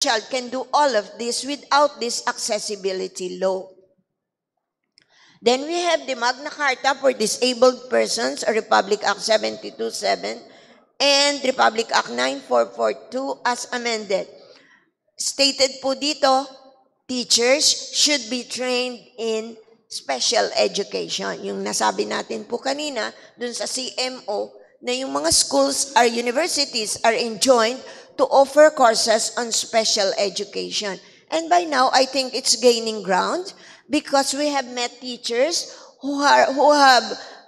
child can do all of this without this accessibility law. Then we have the Magna Carta for Disabled Persons, or Republic Act 727, and Republic Act 9442 as amended. Stated po dito, teachers should be trained in special education. Yung nasabi natin po kanina, dun sa CMO, na yung mga schools or universities are enjoined to offer courses on special education. And by now, I think it's gaining ground because we have met teachers who are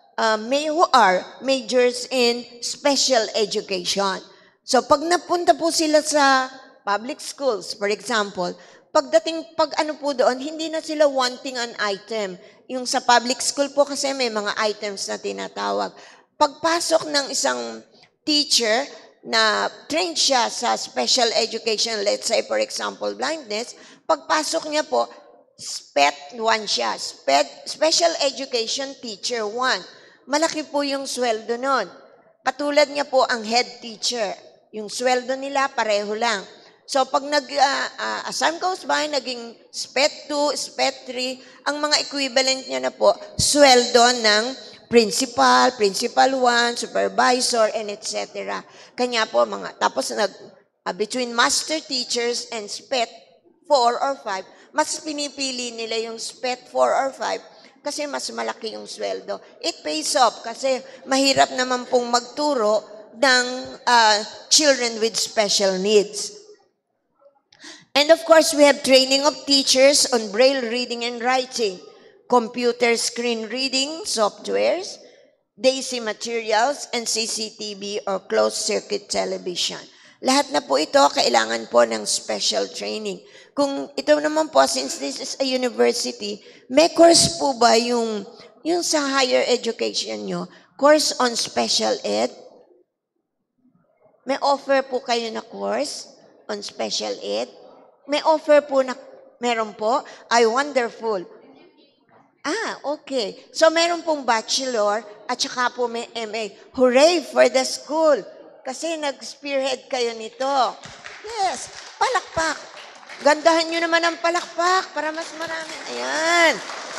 majors in special education. So pag napunta po sila sa public schools, for example, pag ano po doon, hindi na sila wanting an item. Yung sa public school po kasi may mga items na tinatawag. Pagpasok ng isang teacher na trained siya sa special education, let's say for example blindness, pagpasok niya po, SPET 1 siya. Special Education Teacher 1. Malaki po yung sweldo nun. Katulad niya po ang head teacher. Yung sweldo nila pareho lang. So pag as time goes by, naging SPET 2, SPET 3, ang mga equivalent niya na po, sweldo ng principal, principal 1, supervisor, and etc. Kanya po tapos between master teachers and SPET 4 or 5, mas pinipili nila yung SPET 4 or 5 kasi mas malaki yung sweldo. It pays off kasi mahirap naman pong magturo ng children with special needs. And of course, we have training of teachers on braille reading and writing, computer screen reading softwares, DAISY materials, and CCTV or closed-circuit television. Lahat na po ito, kailangan po ng special training. Kung ito naman po, since this is a university, may course po ba yung sa higher education nyo, course on special ed? May offer po kayo na course on special ed? May offer po na, meron po? Ay, wonderful. Okay. So, meron pong bachelor at saka po may MA. Hooray for the school! Kasi nag-spearhead kayo nito. Yes, palakpak. Gandahan nyo naman ang palakpak para mas marami. Ayan.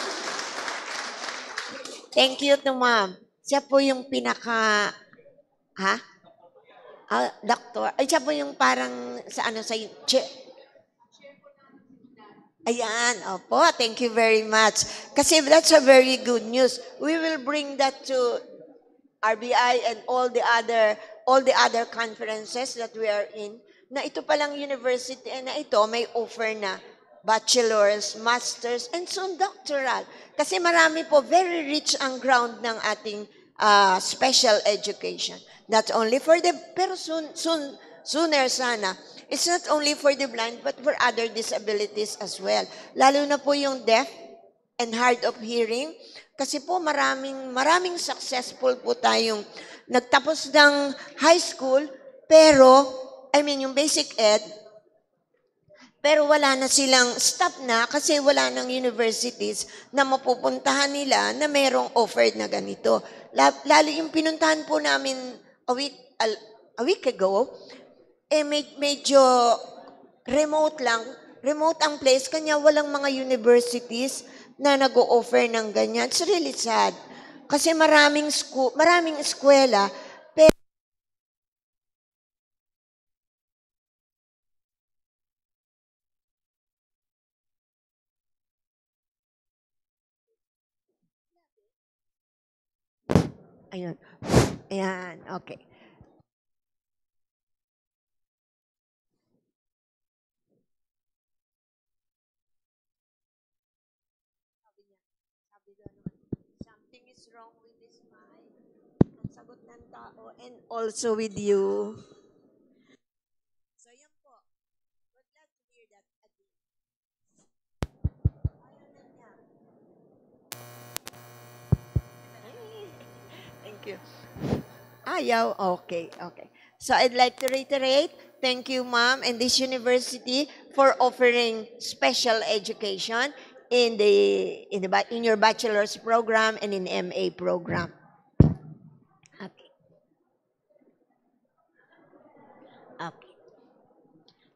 Thank you to ma'am. Siya po yung doktor. Ay, siya po yung parang Ayan, opo, thank you very much. Kasi that's a very good news. We will bring that to RBI and all the other conferences that we are in, na ito palang university na ito may offer na bachelor's, master's, and soon doctoral. Kasi marami po, very rich ang ground ng ating special education. Not only for pero sooner sana, it's not only for the blind, but for other disabilities as well. Lalo na po yung deaf and hard of hearing. Kasi po maraming successful po tayong nagtapos ng high school, pero, yung basic ed, pero wala na silang stop na kasi wala nang universities na mapupuntahan nila na mayroong offered na ganito. Lalo yung pinuntahan po namin a week ago, medyo remote ang place, kanya walang mga universities na nag-o-offer ng ganyan. It's really sad. Kasi maraming eskwela, pero ayun. Ayan, okay. Something is wrong with this mic. Ang sagot ng tao and also with you. So, yan po. We're glad to hear that again. Ayaw na niya. Thank you. Ayaw? Okay. So, I'd like to reiterate, thank you, ma'am, and this university for offering special education in your bachelor's program and in MA program. Okay.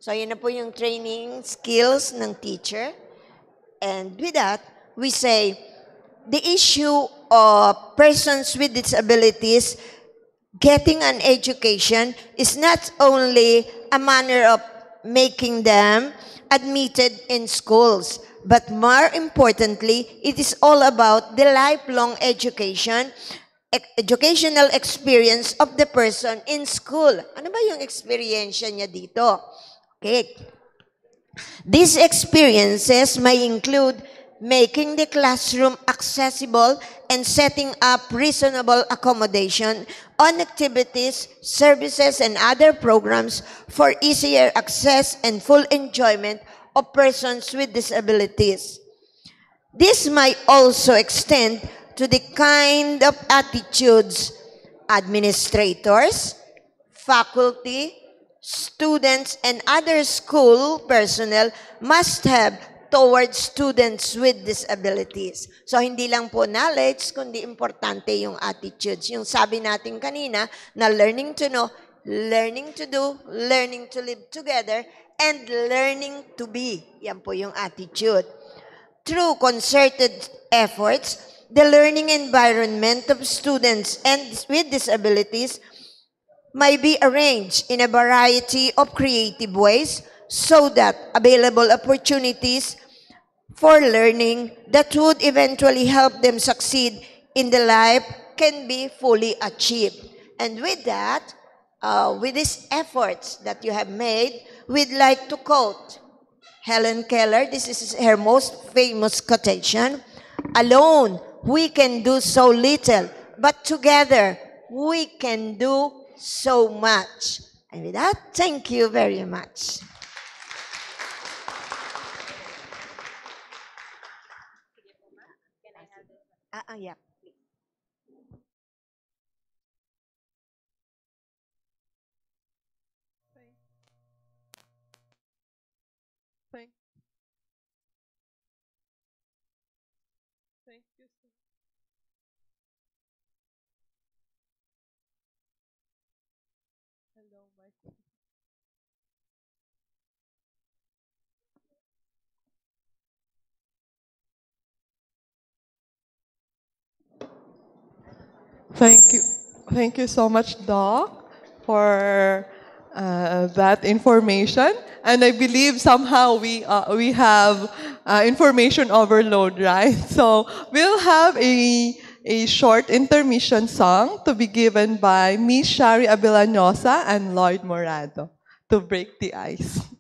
So, yun na po yung training skills ng teacher. And with that, we say, the issue of persons with disabilities getting an education is not only a manner of making them admitted in schools, but more importantly, it is all about the lifelong educational experience of the person in school. Ano ba yung experience niya dito? Okay. These experiences may include making the classroom accessible and setting up reasonable accommodation on activities, services, and other programs for easier access and full enjoyment of persons with disabilities. This might also extend to the kind of attitudes administrators, faculty, students, and other school personnel must have towards students with disabilities. So, hindi lang po knowledge, kundi importante yung attitudes. Yung sabi natin kanina na learning to know, learning to do, learning to live together, and learning to be. Yan po yung attitude. Through concerted efforts, the learning environment of students and with disabilities may be arranged in a variety of creative ways so that available opportunities for learning that would eventually help them succeed in the life can be fully achieved. And with that, with these efforts that you have made, we'd like to quote Helen Keller. This is her most famous quotation. Alone, we can do so little, but together, we can do so much. And with that, thank you very much. Yeah. Thank, thank you. Hello, Mike. Thank you. Thank you so much, Doc, for that information. And I believe somehow we have information overload, right? So we'll have a short intermission song to be given by Miss Shari Abilanosa and Lloyd Morado to break the ice.